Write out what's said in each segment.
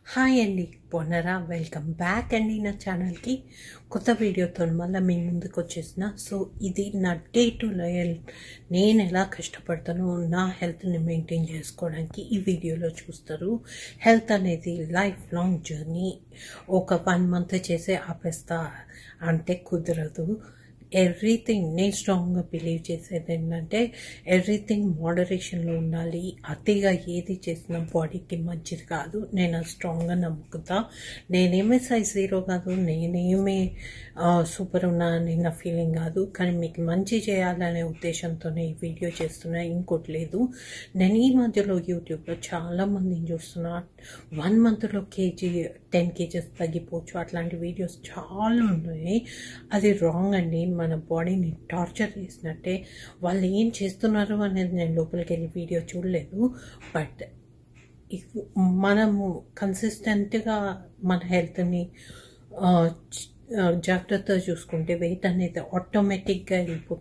Hi అండి, బాగున్నారా? Welcome back అండి నా ఛానల్కి. కొత్త వీడియోతో మళ్ళీ మీ ముందుకు వచ్చేసిన. సో ఇది నా డే టు హెల్త్, నేను ఎలా కష్టపడతానో నా హెల్త్ని మెయింటైన్ చేసుకోవడానికి ఈ వీడియోలో చూస్తారు. హెల్త్ అనేది లైఫ్ లాంగ్ జర్నీ. ఒక 1 మంత్ చేసే ఆపేస్తా అంటే కుదరదు. ఎవ్రీథింగ్ నేను స్ట్రాంగ్గా బిలీవ్ చేసేది ఏంటంటే ఎవ్రీథింగ్ మోడరేషన్లో ఉండాలి. అతిగా ఏది చేసినా బాడీకి మంచిది కాదు. నేను స్ట్రాంగ్గా నమ్ముకుతా. నేనేమీ సైజ్ 0 కాదు, నేనేమీ సూపర్ ఉన్నా అని నా ఫీలింగ్ కాదు. కానీ మీకు మంచి చేయాలనే ఉద్దేశంతోనే ఈ వీడియో చేస్తున్నా, ఇంకోటి లేదు. నేను ఈ మధ్యలో యూట్యూబ్లో చాలామందిని చూస్తున్నా. 1 మంత్లో 10 kgs తగ్గిపోవచ్చు. అట్లాంటి వీడియోస్ చాలా ఉన్నాయి. అది రాంగ్ అండి. మన బాడీని టార్చర్ చేసినట్టే. వాళ్ళు ఏం చేస్తున్నారు అనేది నేను లోపలికి వెళ్ళి వీడియో చూడలేదు. బట్ మనము కన్సిస్టెంట్గా మన హెల్త్ని జాగ్రత్తగా చూసుకుంటే వెయిట్ అనేది ఆటోమేటిక్గా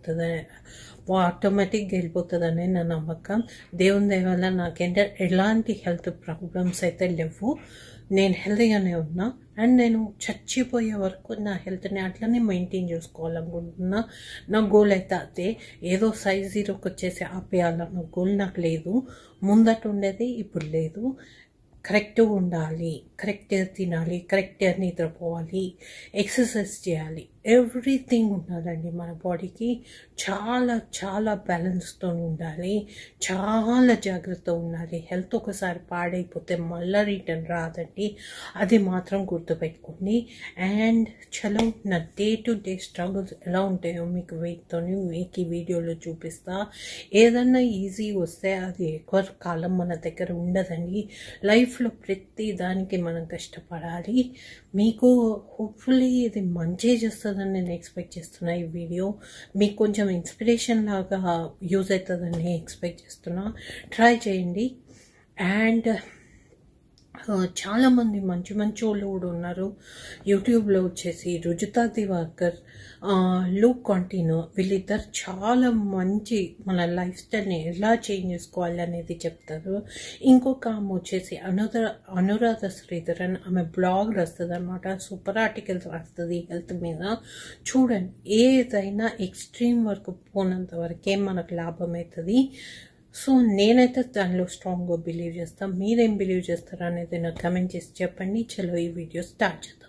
వెళ్ళిపోతుందనే నా నమ్మకం. దేవుని దయ వల్ల నాకేంటే ఎలాంటి హెల్త్ ప్రాబ్లమ్స్ అయితే లేవు. నేను హెల్తీగానే ఉన్నా. అండ్ నేను చచ్చిపోయే వరకు నా హెల్త్ని అట్లనే మెయింటైన్ చేసుకోవాలనుకుంటున్నా. నా గోల్ అయితే అదే. ఏదో సైజ్ 0కి వచ్చేసి ఆపేయాలన్న గోల్ నాకు లేదు. ముందట ఉండేది ఇప్పుడు లేదు. కరెక్ట్గా ఉండాలి, కరెక్ట్గా తినాలి, కరెక్ట్గా నిద్రపోవాలి, ఎక్సర్సైజ్ చేయాలి, ఎవ్రీథింగ్ ఉండాలండి. మన బాడీకి చాలా చాలా బ్యాలెన్స్తో ఉండాలి, చాలా జాగ్రత్త ఉండాలి. హెల్త్ ఒకసారి పాడైపోతే మళ్ళీ రిటర్న్ రాదండి, అది మాత్రం గుర్తుపెట్టుకోండి. అండ్ చలో నా డే టు డే స్ట్రగుల్స్ ఎలా ఉంటాయో మీకు వెయిట్తో మీకు ఈ వీడియోలో చూపిస్తా. ఏదన్నా ఈజీ వస్తే అది ఎక్కువ కాలం మన దగ్గర ఉండదండి. లైఫ్లో ప్రతి దానికి మనం కష్టపడాలి. మీకు హోప్ఫుల్లీ ఇది మంచి చేస్తుందని నేను ఎక్స్పెక్ట్ చేస్తున్నా. ఈ వీడియో మీకు కొంచెం ఇన్స్పిరేషన్ లాగా యూజ్ అవుతుందని ఎక్స్పెక్ట్ చేస్తున్నా. ట్రై చేయండి. అండ్ చాలామంది మంచి వాళ్ళు కూడా ఉన్నారు యూట్యూబ్లో. వచ్చేసి రుజుతా దివాకర్, లూక్ కాంటినో, వీళ్ళిద్దరు చాలా మంచి మన లైఫ్ స్టైల్ని ఎలా చేంజ్ చేసుకోవాలి అనేది చెప్తారు. ఇంకొక ఆమె వచ్చేసి అనురాధ శ్రీధరన్, ఆమె బ్లాగ్ రాస్తుంది అనమాట. సూపర్ ఆర్టికల్స్ రాస్తుంది హెల్త్ మీద. చూడండి, ఏదైనా ఎక్స్ట్రీమ్ వరకు పోనంత వరకే మనకు లాభం అవుతుంది. సో నేనైతే దానిలో స్ట్రాంగ్గా బిలీవ్ చేస్తాను. మీరేం బిలీవ్ చేస్తారా అనేది నాకు కమెంట్ చేసి చెప్పండి. చలో ఈ వీడియో స్టార్ట్ చేద్దాం.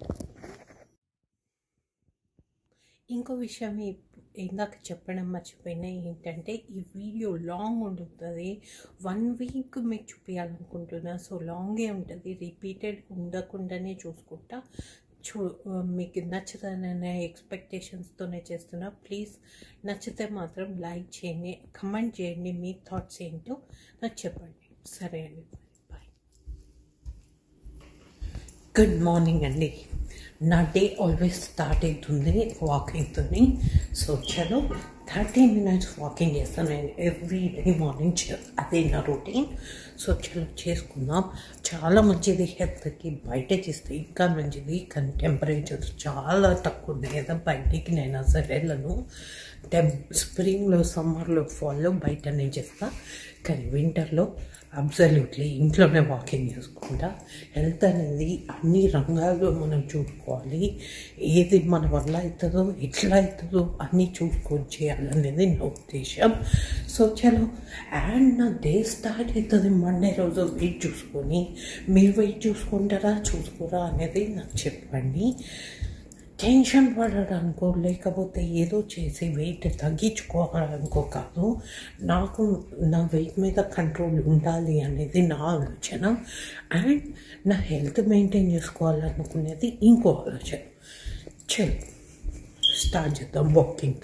ఇంకో విషయం ఇందాక చెప్పడం మర్చిపోయినా ఏంటంటే, ఈ వీడియో లాంగ్ ఉంటుంది. 1 వీక్ మీకు చూపించాలనుకుంటున్నా. సో లాంగే ఉంటుంది, రిపీటెడ్ ఉండకుండానే చూసుకుంటా. మీకు నచ్చుతుందనే ఎక్స్పెక్టేషన్స్తోనే చేస్తున్నా. ప్లీజ్ నచ్చితే మాత్రం లైక్ చేయండి, కమెంట్ చేయండి, మీ థాట్స్ ఏంటో నాకు చెప్పండి. సరే అండి, బాయ్. గుడ్ మార్నింగ్ అండి. నా డే ఆల్వేస్ స్టార్ట్ అవుతుంది వాకింగ్తో. సో చలో 30 minutes వాకింగ్ చేస్తాను నేను ఎవ్రీ డే మార్నింగ్. అదే నా రొటీన్. సో చలో చేసుకుందాం. చాలా మంచిది హెల్త్కి. బయట చేస్తే ఇంకా మంచిది. కానీ టెంపరేచర్ చాలా తక్కువ ఉన్నాయి కదా, బయటికి నేను అసలు వెళ్ళను. స్ప్రింగ్లో, సమ్మర్లో, ఫాల్లో బయటనే చేస్తాను. కానీ వింటర్లో అబ్సల్యూట్లీ ఇంట్లోనే వాకింగ్ చేసుకుంటా. హెల్త్ అనేది అన్ని రంగాల్లో మనం చూసుకోవాలి. ఏది మన వల్ల అవుతుందో, ఎట్లా అవుతుందో అన్నీ చూసుకొని చేయాలనేది నా ఉద్దేశం. సో చలో. అండ్ నా డే స్టార్ట్ అవుతుంది మండే రోజు. వెయిట్ చూసుకొని, మీరు వెయిట్ చూసుకుంటారా చూసుకోరా అనేది నాకు చెప్పండి. టెన్షన్ పడడానికో లేకపోతే ఏదో చేసి వెయిట్ తగ్గించుకోవాలనుకో కాదు. నాకు నా వెయిట్ మీద కంట్రోల్ ఉండాలి అనేది నా ఆలోచన. అండ్ నా హెల్త్ మెయింటైన్ చేసుకోవాలనుకునేది ఇంకో ఆలోచన. చల్ స్టార్ట్ చేద్దాం వాకింగ్.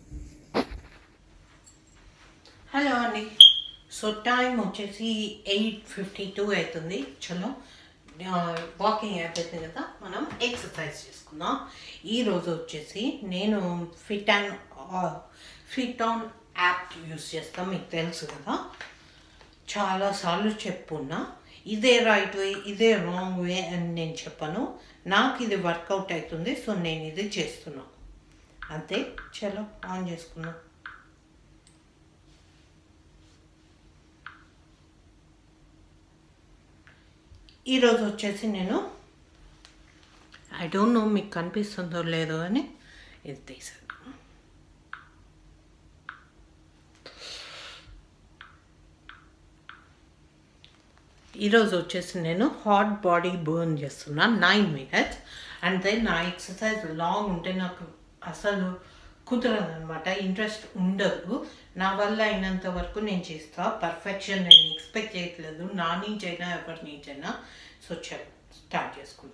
హలో అండి. సో టైం వచ్చేసి 8:52 అవుతుంది. చలో వాకింగ్ అయిపోతుంది కదా, మనం ఎక్సర్సైజ్ చేసుకుందాం. ఈరోజు వచ్చేసి నేను ఫిట్ ఆన్ యాప్ యూస్ చేస్తాం. మీకు తెలుసు కదా, చాలాసార్లు చెప్పున్నా. ఇదే రైట్ వే, ఇదే రాంగ్ వే అని నేను చెప్పను. నాకు ఇది వర్కౌట్ అవుతుంది, సో నేను ఇది చేస్తున్నాను అంతే. చలో ఆన్ చేసుకున్నాం. ఈరోజు వచ్చేసి నేను ఐ డోంట్ నో మీకు కనిపిస్తుందో లేదో అని ఇది తీసాను. ఈరోజు వచ్చేసి నేను హాట్ బాడీ బర్న్ చేస్తున్నాను 9 minutes. అండ్ దెన్ నా ఎక్సర్సైజ్ లాంగ్ ఉంటే నాకు అసలు కుదరదు అనమాట, ఇంట్రెస్ట్ ఉండదు. నా వల్ల అయినంత వరకు నేను చేస్తా. పర్ఫెక్షన్ నేను ఎక్స్పెక్ట్ చేయట్లేదు, నా నుంచైనా ఎవరి నుంచైనా. సో స్టార్ట్ చేసుకుందాం.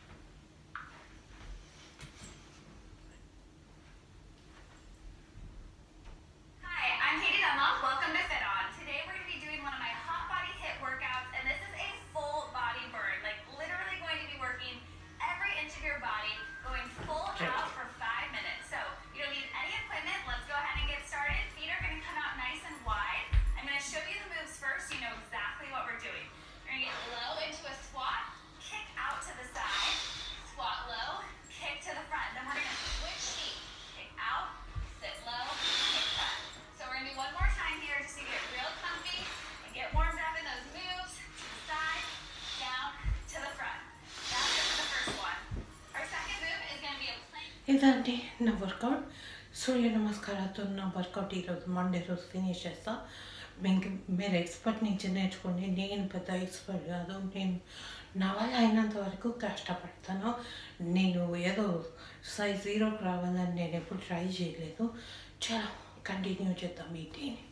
ఇదండి నా వర్కౌట్. సూర్య నమస్కారాలతో నా వర్కౌట్ ఈరోజు మండే రోజు ఫినిష్ చేస్తా. మీరు ఎక్స్పర్ట్ నుంచి నేర్చుకోండి, నేను పెద్ద ఎక్స్పర్ట్ కాదు. నేను నా వల్ల అయినంత వరకు కష్టపడతాను. నేను ఏదో సైజ్ 0కి రావాలని నేను ఎప్పుడు ట్రై చేయలేదు. చాలా కంటిన్యూ చేద్దాం ఈ డేని.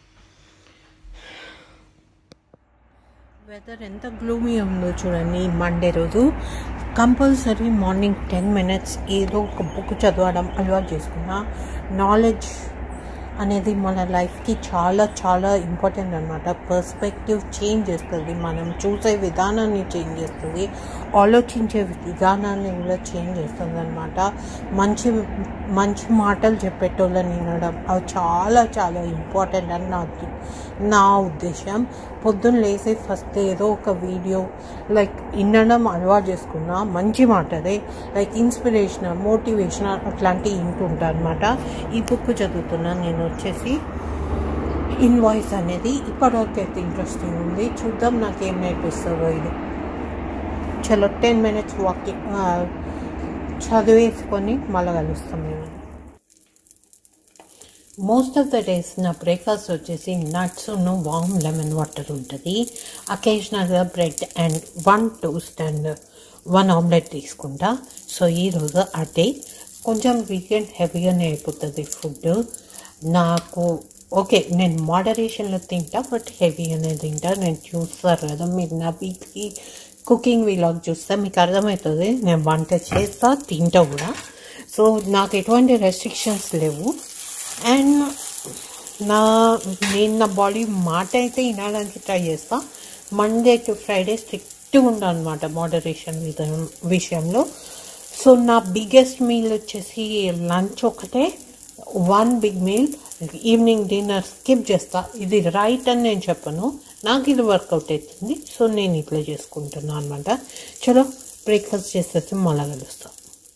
వెదర్ ఎంత గ్లూమీ ఉందో చూడండి. మండే రోజు కంపల్సరీ మార్నింగ్ 10 minutes ఏదో ఒక బుక్ చదవడం అలవాటు చేసుకున్నా. నాలెడ్జ్ అనేది మన లైఫ్కి చాలా చాలా ఇంపార్టెంట్ అనమాట. పర్స్పెక్టివ్ చేంజ్ చేస్తుంది, మనం చూసే విధానాన్ని చేంజ్ చేస్తుంది, ఆలోచించే విధానాన్ని కూడా చేంజ్ చేస్తుంది అనమాట. మంచి మంచి మాటలు చెప్పేటోళ్ళని వినడం అవి చాలా చాలా ఇంపార్టెంట్ అని నా ఉద్దేశం. పొద్దున్న లేసి ఫస్ట్ ఏదో ఒక వీడియో వినడం అలవాటు చేసుకున్నా. మంచి మాటదే ఇన్స్పిరేషనల్, మోటివేషనల్ అట్లాంటివి వింటుంటా అనమాట. ఈ బుక్ చదువుతున్నాను నేను వచ్చేసి ఇన్వాయిస్ అనేది. ఇప్పటివరకు అయితే ఇంట్రెస్టింగ్ ఉంది, చూద్దాం నాకేం నేర్పిస్తుందో ఇది. చలో 10 minutes వాకింగ్ చదివేసుకొని మళ్ళీ కలుస్తాం మేము. మోస్ట్ ఆఫ్ ద డేస్ నా బ్రేక్ఫాస్ట్ వచ్చేసి నట్స్ వామ్ లెమన్ వాటర్ ఉంటుంది. అకేషనల్గా bread and 1 toast and 1 omelette తీసుకుంటా. సో ఈరోజు అదే కొంచెం వీకెండ్ హెవీగానే అయిపోతుంది ఫుడ్ నాకు. ఓకే, నేను మోడరేషన్లో తింటా, బట్ హెవీగానే తింటా. నేను చూస్తారు కదా, మీరు నా వీక్లీ కుకింగ్ వీలాగ్ చూస్తే మీకు అర్థమవుతుంది. నేను వంట చేస్తా, తింటా కూడా. సో నాకు ఎటువంటి రెస్ట్రిక్షన్స్ లేవు. అండ్ నేను నా బాడీ మాట అయితే వినడానికి ట్రై చేస్తా. మండే టు ఫ్రైడే స్ట్రిక్ట్గా ఉంటాను అనమాట మోడరేషన్ విషయంలో. సో నా బిగ్గెస్ట్ మీల్ వచ్చేసి లంచ్ ఒకటే, 1 big meal. Evening dinner skip చేస్తా. ఇది రైట్ అని నేను చెప్పను, నాకు ఇది వర్కౌట్ అవుతుంది. సో నేను ఇట్లా చేసుకుంటున్నాను అనమాట. చలో బ్రేక్ఫాస్ట్ చేసేసి మళ్ళా కలుస్తాను.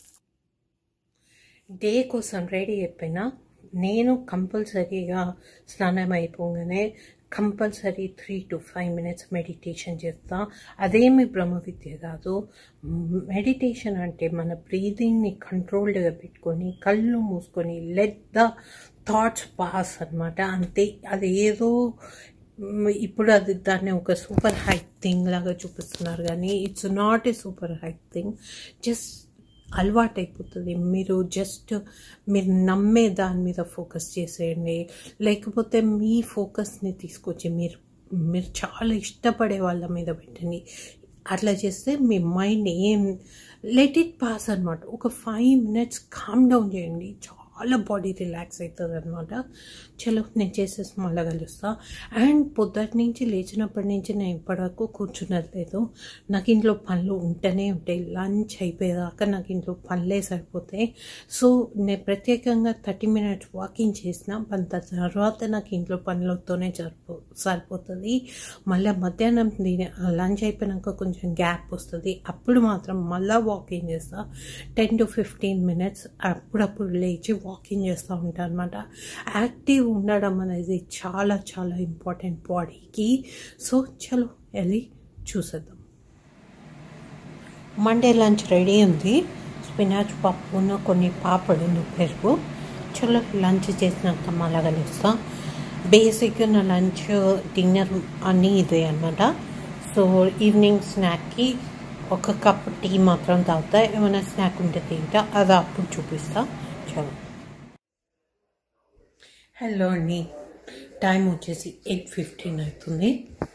డే కోసం రెడీ అయిపోయినా. నేను కంపల్సరీగా స్నానం అయిపోగానే కంపల్సరీ 3 to 5 minutes మెడిటేషన్ చేస్తా. అదేమి బ్రహ్మ విద్య కాదు. మెడిటేషన్ అంటే మన బ్రీదింగ్ని కంట్రోల్డ్గా పెట్టుకొని కళ్ళు మూసుకొని లెట్ ద థాట్స్ పాస్ అనమాట. అంతే. అది ఏదో ఇప్పుడు దాన్ని ఒక సూపర్ హైక్ థింగ్ లాగా చూపిస్తున్నారు, కానీ it's not a super hike thing. Just అలవాటు అయిపోతుంది. మీరు నమ్మే దాని మీద ఫోకస్ చేసేయండి. లేకపోతే మీ ఫోకస్ని తీసుకొచ్చి మీరు చాలా ఇష్టపడే వాళ్ళ మీద పెట్టండి. అట్లా చేస్తే మీ మైండ్ లెట్ ఇట్ పాస్ అనమాట. ఒక 5 minutes కామ్ డౌన్ చేయండి, చాలా బాడీ రిలాక్స్ అవుతుంది అనమాట. చలో నేను చేసేసి మళ్ళీ కలుస్తా. అండ్ పొద్దుటి నుంచి లేచినప్పటి నుంచి నేను ఇప్పటివరకు కూర్చున్నది లేదు. నాకు ఇంట్లో పనులు ఉంటూనే ఉంటాయి. లంచ్ అయిపోయేదాకా నాకు ఇంట్లో పనులే సరిపోతాయి. సో నేను ప్రత్యేకంగా 30 minutes వాకింగ్ చేసిన తర్వాత నాకు ఇంట్లో పనులతోనే సరిపోతుంది. మళ్ళీ మధ్యాహ్నం లంచ్ అయిపోయినాక కొంచెం గ్యాప్ వస్తుంది, అప్పుడు మాత్రం మళ్ళీ వాకింగ్ చేస్తా 10 to 15 minutes. అప్పుడప్పుడు లేచి వాకింగ్ చేస్తూ ఉంటాను అనమాట. యాక్టివ్ ఉండడం అనేది చాలా చాలా ఇంపార్టెంట్ బాడీకి. సో చలో వెళ్ళి చూసేద్దాం. మండే లంచ్ రెడీ ఉంది. స్పినాచ్ పప్పును కొన్ని పాపడును పెరుగు. చలో లంచ్ చేసినాక మళ్ళా కలుస్తా. బేసిక్గా నా లంచ్ డిన్నర్ అన్నీ ఇదే అనమాట. సో ఈవినింగ్ స్నాక్కి ఒక కప్ టీ మాత్రం తాగుతా. ఏమైనా స్నాక్ ఉంటే తింటా, అది అప్పుడు చూపిస్తా. చలో. హలో అండి, టైం వచ్చేసి 8:15 అవుతుంది.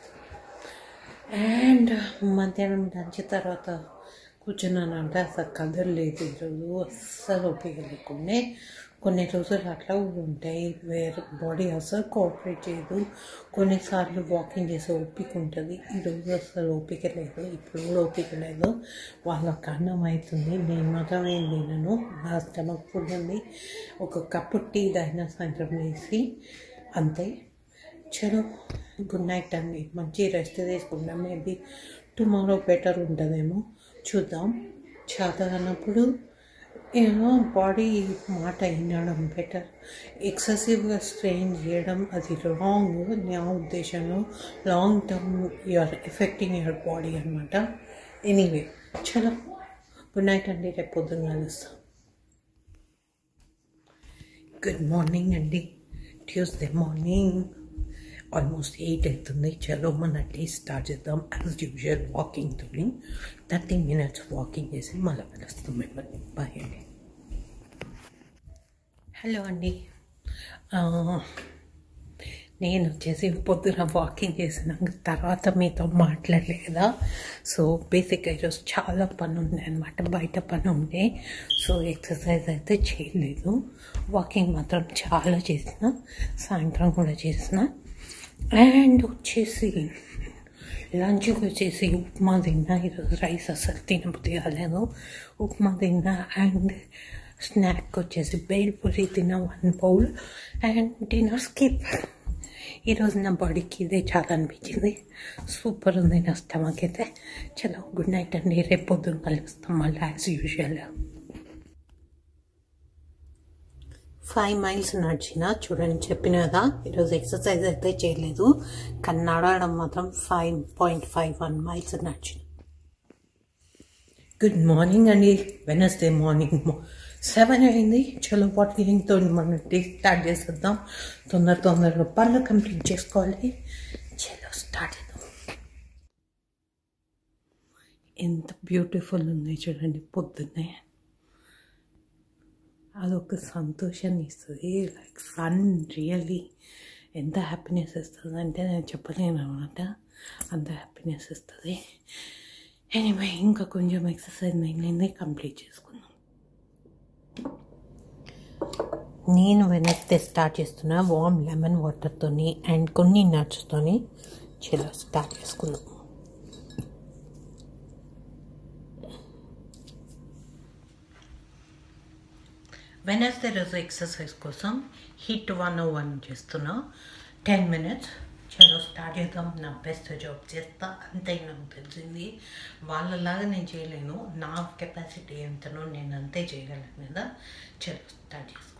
అండ్ మధ్యాహ్నం లంచ్ తర్వాత కూర్చున్నానంటే అసలు కదలలేదు. ఈరోజు అస్సలు ఓపిక లేకుండే. కొన్ని రోజులు అట్లా కూడా ఉంటాయి, వేరే బాడీ అసలు కోఆపరేట్ చేయదు. కొన్నిసార్లు వాకింగ్ చేసే ఓపిక ఉంటుంది. ఈరోజు అసలు ఓపిక లేదు, ఇప్పుడు కూడా ఓపిక లేదు. వాళ్ళకి అన్నం అవుతుంది, నేను మాత్రం ఏం తినను. నా స్టమక్ ఫుడ్ ఉంది. ఒక కప్పు టీ తాగిన సాయంత్రం వేసి అంతే. చలో గుడ్ నైట్ అండి. మంచి రెస్ట్ తీసుకుంటాం. మేబీ టుమారో బెటర్ ఉంటుందేమో, చూద్దాం. చేతనప్పుడు ఏమో బాడీ మాట వినడం బెటర్. ఎక్సెసివ్గా స్ట్రెయిన్ చేయడం అది రాంగ్. నా ఉద్దేశంలో long term you are affecting your body అనమాట. ఎనీవే చలో గుడ్ నైట్ అండి. రేపు పొద్దున్న కలుస్తాం. గుడ్ మార్నింగ్ అండి. ట్యూస్డే మార్నింగ్ ఆల్మోస్ట్ 8 అవుతుంది. చలో మన డే స్టార్ట్ చేద్దాం. యాజ్ యూజువల్ వాకింగ్ తోని 30 minutes వాకింగ్ చేసి మళ్ళీ కలుస్తాం మిమ్మల్ని. బాయ్ అండి. హలో అండి, నేను వచ్చేసి పొద్దున వాకింగ్ చేసినాక తర్వాత మీతో మాట్లాడలేదా. సో బేసిక్గా ఈరోజు చాలా పని ఉంది అనమాట, బయట పని ఉండే. సో ఎక్సర్సైజ్ అయితే చేయలేదు, వాకింగ్ మాత్రం చాలా చేసిన, సాయంత్రం కూడా చేసిన. అండ్ వచ్చేసి లంచ్కి వచ్చేసి ఉప్మా తిన్నా. ఈరోజు రైస్ అసలు తినబుద్ధి కాలేదు, ఉప్మా తిన్నా. అండ్ స్నాక్ వచ్చేసి బేల్పూరి తిన్నా 1 bowl. And dinner skip. ఈరోజు నా బాడీకి ఇదే చాలా అనిపించింది. సూపర్ ఉంది నా స్టమక్ అయితే. చలో గుడ్ నైట్ అండి. రేపు పొద్దున్న కలుస్తాం మళ్ళీ యాజ్ యూజువల్. 5 miles నడిచిన. చూడండి, చెప్పిన కదా ఈరోజు ఎక్సర్సైజ్ అయితే చేయలేదు, కానీ నడవడం మాత్రం 5.51 miles నడిచిన. గుడ్ మార్నింగ్ అండి. వెనస్డే మార్నింగ్ 7 అయింది. చలో వాకింగ్తో మనం డే స్టార్ట్ చేసేద్దాం. తొందరగా పనులు కంప్లీట్ చేసుకోవాలి. చలో స్టార్ట్ చేద్దాం. ఎంత బ్యూటిఫుల్ ఉంది చూడండి పొద్దున్నే. అదొక సంతోషాన్ని ఇస్తుంది. లైక్ సన్ రియల్లీ ఎంత హ్యాపీనెస్ ఇస్తుంది అంటే నేను చెప్పలేను అనమాట, అంత హ్యాపీనెస్ ఇస్తుంది. ఎనీవే ఇంకా కొంచెం ఎక్సర్సైజ్ మిగిలింది, కంప్లీట్ చేసుకుందాం. నేను వెనస్డే స్టార్ట్ చేస్తున్నా వామ్ లెమన్ వాటర్తోని అండ్ కొన్ని నట్స్తోని. చలో స్టార్ట్ చేసుకుందాం. వెనస్డే రోజు ఎక్సర్సైజ్ కోసం హిట్ 101 చేస్తున్నా 10 minutes. చలో స్టార్ట్ చేద్దాం. నా బెస్ట్ జాబ్ చేస్తా, అంతే నాకు తెలిసింది. వాళ్ళలాగా నేను చేయలేను, నా కెపాసిటీ ఎంతనో నేను అంతే చేయగలను కదా. చలో స్టార్ట్ చేసుకుందాం.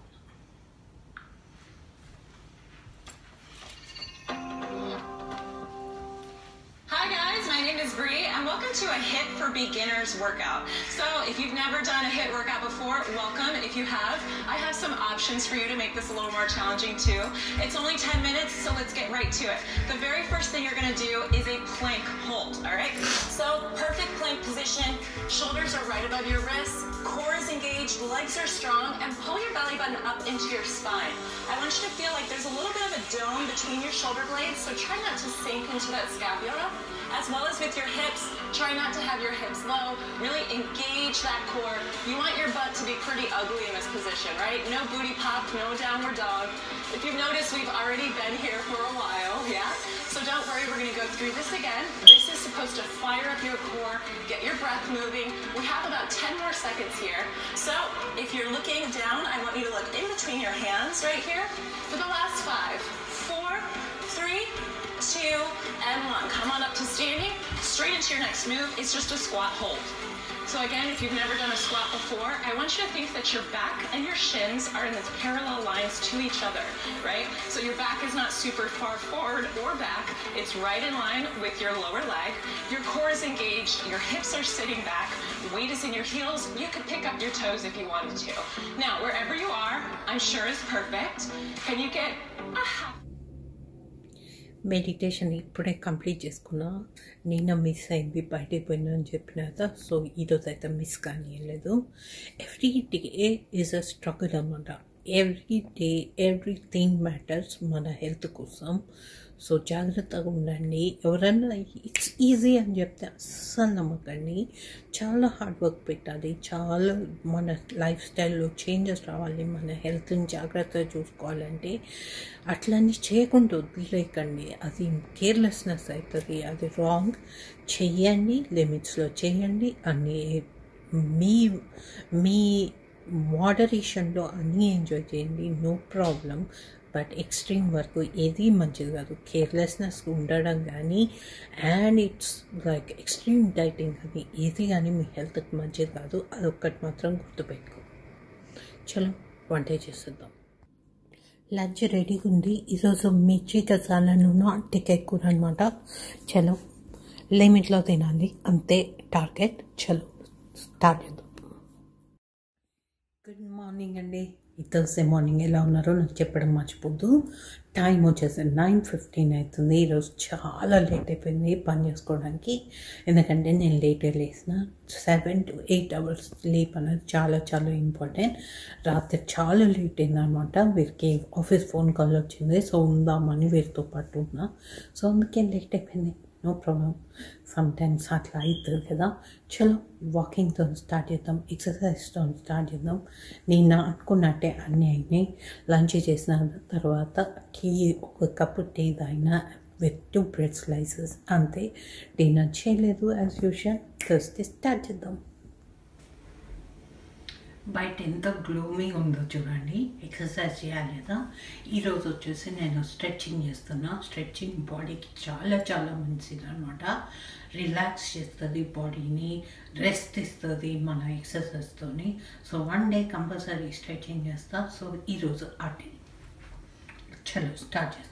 Hi guys, my name is Bree and welcome to a HIIT for Beginners workout. So if you've never done a HIIT workout before, welcome. If you have, I have some options for you to make this a little more challenging too. It's only 10 minutes, so let's get right to it. The very first thing you're going to do is a plank hold, all right? So perfect plank position, shoulders are right above your wrists, core is engaged, legs are strong, and pull your belly button up into your spine. I want you to feel like there's a little bit of a dome between your shoulder blades, so try not to sink into that scapula. As well as with your hips, try not to have your hips low. Really engage that core. You want your butt to be pretty ugly in this position, right? No booty pop, no downward dog. If you've noticed, we've already been here for a while, yeah? So don't worry, we're gonna go through this again. This is supposed to fire up your core, get your breath moving. We have about 10 more seconds here. So if you're looking down, I want you to look in between your hands right here for the last 5, 4, 3, 2, and 1. Come on up to standing, straight into your next move. It's just a squat hold. So again, if you've never done a squat before, I want you to think that your back and your shins are in these parallel lines to each other, right? So your back is not super far forward or back. It's right in line with your lower leg. Your core is engaged. Your hips are sitting back. Weight is in your heels. You could pick up your toes if you wanted to. Now, wherever you are, I'm sure is perfect. Can you get a half? Meditation ఇప్పుడే complete చేసుకున్నా. నిన్న miss అయింది, బయటికి పోయినా అని చెప్పిన కదా. So ఈరోజు అయితే మిస్ కానియలేదు. Every day is a struggle అన్నమాట. ఎవ్రీ డే ఎవ్రీథింగ్ మ్యాటర్స్ మన హెల్త్ కోసం. సో జాగ్రత్తగా ఉండండి. ఎవరన్నా ఇట్స్ ఈజీ అని చెప్తే అస్సలు నమ్మకండి. చాలా హార్డ్ వర్క్ పెట్టాలి. చాలా మన లైఫ్ స్టైల్లో చేంజెస్ రావాలి. మన హెల్త్ని జాగ్రత్తగా చూసుకోవాలంటే అట్లన్నీ చేయకుండా వదిలేకండి. అది కేర్లెస్నెస్ అవుతుంది. అది రాంగ్. చెయ్యండి, లిమిట్స్లో చేయండి. అన్నీ మీ మీ మోడరేషన్లో అన్నీ ఎంజాయ్ చేయండి. No problem. బట్ ఎక్స్ట్రీమ్ వరకు ఏది మంచిది కాదు. కేర్లెస్నెస్ ఉండడం కానీ and it's like extreme dieting కానీ ఏది కానీ మీ హెల్త్కి మంచిది కాదు. అదొక్కటి మాత్రం గుర్తుపెట్టుకో. చలో వంట చేసేద్దాం. లంచ్ రెడీగా ఉంది. ఈరోజు మిర్చి గసాల నూనె అట్టకాయ కూర అనమాట. చలో లిమిట్లో తినాలి, అంతే టార్గెట్. చలో స్టార్ట్ చేద్దాం. గుడ్ మార్నింగ్ అండి. ఈ థర్స్డే మార్నింగ్ ఎలా ఉన్నారో నాకు చెప్పడం మర్చిపోద్దు. టైం వచ్చేసి 9:15 అవుతుంది. ఈరోజు చాలా లేట్ అయిపోయింది పని చేసుకోవడానికి. ఎందుకంటే నేను లేట్గా లేసిన. 7 to 8 hours స్లీప్ అనేది చాలా చాలా ఇంపార్టెంట్. రాత్రి చాలా లేట్ అయిందనమాట. వీరికి ఆఫీస్ ఫోన్ కాల్ వచ్చింది. సో ఉందామని వీరితో పాటు ఉన్నా. సో అందుకే లేట్ అయిపోయింది. నో ప్రాబ్లం, సమ్ టైమ్స్ అట్లా అవుతుంది కదా. చలో వాకింగ్తో స్టార్ట్ చేద్దాం, ఎక్సర్సైజ్తో స్టార్ట్ చేద్దాం. నేను అనుకున్నట్టే అన్నీ అయినాయి. లంచ్ చేసిన తర్వాత ఒక కప్పు టీ తాగిన విత్ 2 బ్రెడ్ స్లైసెస్, అంతే. డిన్నర్ చేయలేదు యాజ్ యూజువల్. థర్స్డే స్టార్ట్ చేద్దాం. బయట ఎంత గ్లోమింగ్ ఉందో చూడండి. ఎక్సర్సైజ్ చేయాలి కదా. ఈరోజు వచ్చేసి నేను స్ట్రెచ్చింగ్ చేస్తున్నా. స్ట్రెచ్చింగ్ బాడీకి చాలా చాలా మంచిది అనమాట. రిలాక్స్ చేస్తుంది బాడీని, రెస్ట్ ఇస్తుంది మన ఎక్సర్సైజ్తోని. సో 1 day కంపల్సరీ స్ట్రెచ్చింగ్ చేస్తా. సో ఈరోజు అటే చలో స్టార్ట్ చేస్తాం.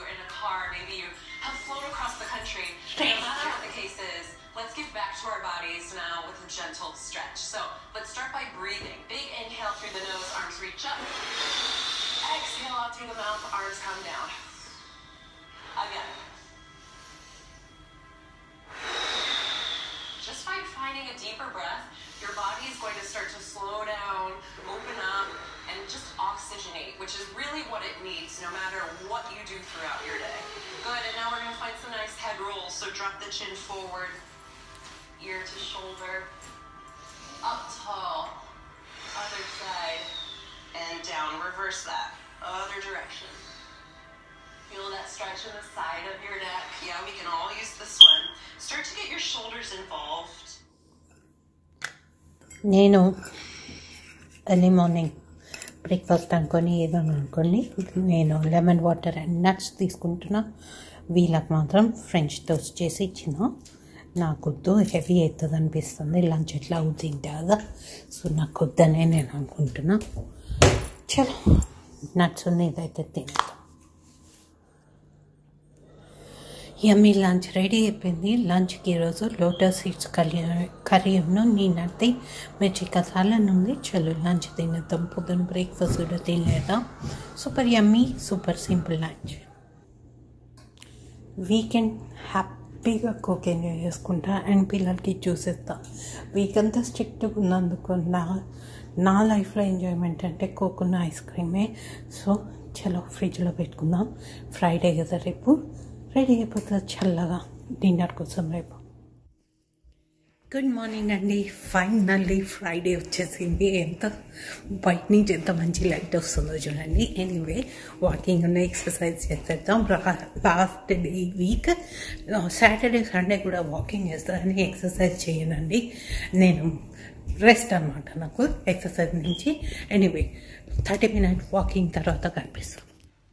Let's get back to our bodies now with a gentle stretch. So let's start by breathing. Big inhale through the nose, arms reach up. Exhale out through the mouth, arms come down. Again. Just by finding a deeper breath, your body is going to start to slow down, open up, and just oxygenate, which is really what it needs no matter what you do throughout your day. Good, and now we're going to find some nice head rolls. So drop the chin forward. Ear to shoulder, up tall, other side, and down. Reverse that, other direction. Feel that stretch in the side of your neck. Yeah, we can all use this one. Start to get your shoulders involved. నేను early morning breakfast అనుకొని ఏదైనా అనుకోండి, నేను lemon water and nuts తీసుకుంటున్నా. వీళ్ళకి మాత్రం French toast చేసి ఇచ్చిన. నాకొద్దు, హెవీ అవుతుంది అనిపిస్తుంది. లంచ్ ఎట్లా అవుతుంది కదా. సో నాకు వద్దనే నేను అనుకుంటున్నా. చలో నట్స్ ఇదైతే తింటాం. యమ్మీ లంచ్ రెడీ అయిపోయింది. లంచ్కి ఈరోజు లోటస్ సీడ్స్ కర్రీ నేనైతే మిర్చి కసాలా ఉంది. చలో లంచ్ తినేద్దాం. పొద్దున్న బ్రేక్ఫాస్ట్ కూడా తినలేదా. Super yummy, super simple lunch. Weekend హ్యాపీగా కుక్ ఎంజాయ్ చేసుకుంటా అండ్ పిల్లలకి చూసేస్తా. వీక్ అంతా స్ట్రిక్ట్గా ఉన్నందుకు నా లైఫ్లో ఎంజాయ్మెంట్ అంటే కోకున్న ఐస్ క్రీమే. సో చలో ఫ్రిడ్జ్లో పెట్టుకుందాం. ఫ్రైడే కదా రేపు, రెడీ అయిపోతుంది చల్లగా డిన్నర్ కోసం రేపు. గుడ్ మార్నింగ్ అండి. ఫైనల్లీ ఫ్రైడే వచ్చేసింది. ఎంత బయట నుంచి ఎంత మంచి లైట్ వస్తుందో చూడండి. ఎనీవే వాకింగ్ ఉన్న ఎక్సర్సైజ్ చేసేద్దాం. Last day week Saturday Sunday కూడా వాకింగ్ చేస్తానని ఎక్సర్సైజ్ చేయనండి. నేను రెస్ట్ అనమాట నాకు ఎక్సర్సైజ్ నుంచి. ఎనీవే 30 minutes వాకింగ్ తర్వాత కనిపిస్తాం.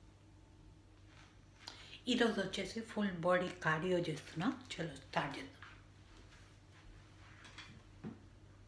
ఈరోజు వచ్చేసి ఫుల్ బాడీ కార్డియో చేస్తున్నా. చలో స్టార్ట్ చేద్దాం.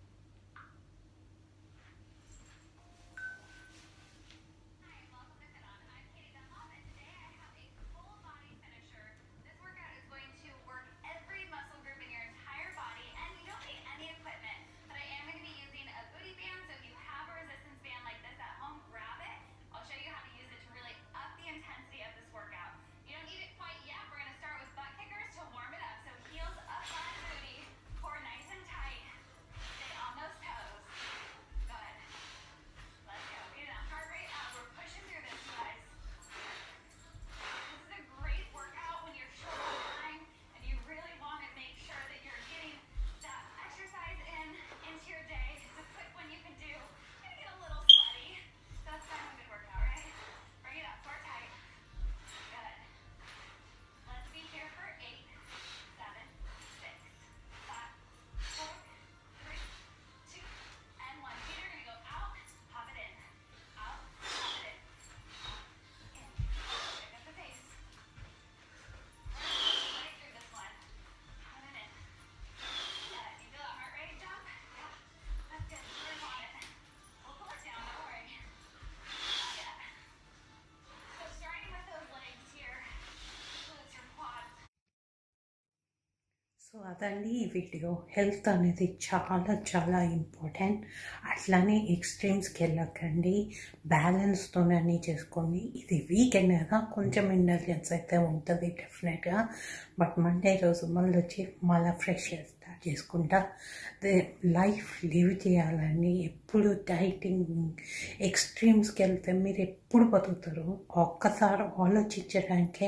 సో అదండి ఈ వీడియో. హెల్త్ అనేది చాలా చాలా ఇంపార్టెంట్. అట్లానే ఎక్స్ట్రీమ్స్కి వెళ్ళకండి, బ్యాలెన్స్తోనే అన్నీ చేసుకోండి. ఇది వీకెండ్ కదా, కొంచెం ఇంటెలిజెన్స్ అయితే ఉంటుంది డెఫినెట్గా. బట్ మండే రోజు మళ్ళీ వచ్చి మళ్ళీ ఫ్రెష్ స్టార్ట్ చేసుకుంటా లైఫ్ లివ్ చేయాలని. ఎప్పుడు డైటింగ్ ఎక్స్ట్రీమ్స్కి వెళ్తే మీరు ఎప్పుడు బతుకుతారు? ఒక్కసారి ఆలోచించడానికే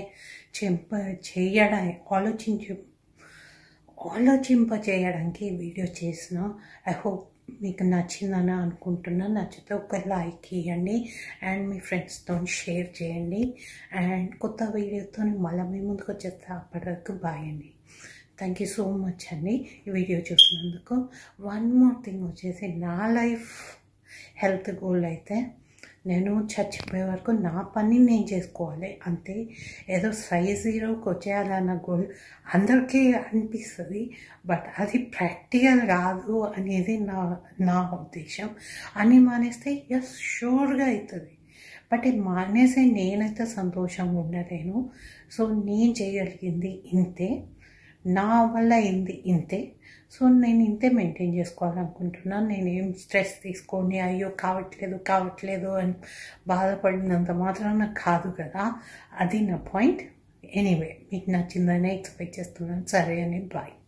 ఆలోచింపచేయడానికి వీడియో చేసిన. ఐ హోప్ మీకు నచ్చిందని అనుకుంటున్నా. నచ్చితే ఒక లైక్ ఇవ్వండి అండ్ మీ ఫ్రెండ్స్తో షేర్ చేయండి. అండ్ కొత్త వీడియోతో మళ్ళీ మీ ముందుకు వచ్చేస్తే అప్పటి వరకు బాయ్ అండి. థ్యాంక్ యూ సో మచ్ అండి ఈ వీడియో చూసినందుకు. వన్ మోర్ థింగ్ వచ్చేసి, నా లైఫ్ హెల్త్ గోల్ అయితే నేను చచ్చిపోయే వరకు నా పని నేను చేసుకోవాలి అంతే. ఏదో సైజ్ 0కి వచ్చేయాలన్న గోల్ అందరికీ అనిపిస్తుంది, బట్ అది ప్రాక్టికల్ కాదు అనేది నా ఉద్దేశం. అని మానేస్తే షూర్గా అవుతుంది, బట్ మానేసి నేనైతే సంతోషంగా ఉండలేను. సో నేను చేయగలిగింది ఇంతే, నా వల్ల అయింది ఇంతే. సో నేను ఇంతే మెయింటైన్ చేసుకోవాలనుకుంటున్నాను. నేనేం స్ట్రెస్ తీసుకోండి, అయ్యో కావట్లేదు అని బాధపడినంత మాత్రాన కాదు కదా, అది నా పాయింట్. ఎనీవే మీకు నచ్చిందని ఎక్స్పెక్ట్ చేస్తున్నాను. సరే అని బాయ్.